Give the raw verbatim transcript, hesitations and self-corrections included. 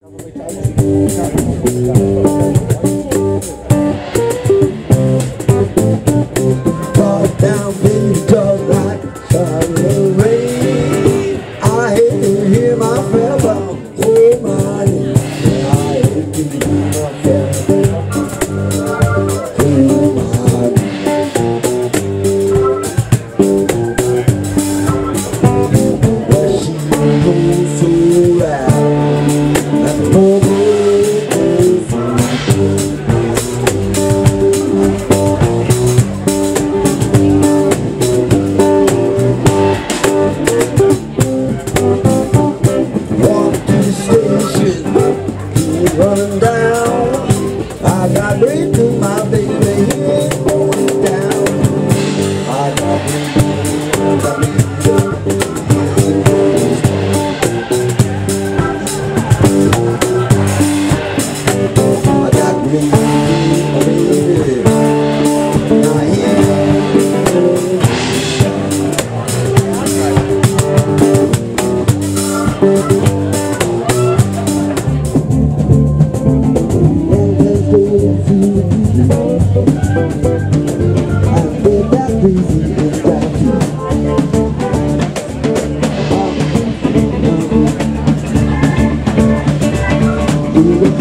Down in the dark night, the rain. I hate to hear my farewell. Oh my, I hate to hear my farewell. Oh my, well, she goes so loud, and the moment goes on. Running down, I got breath to my baby, he ain't going down. I got breath, I got breath, he ain't going down. I got breath, baby, now he ain't going down. You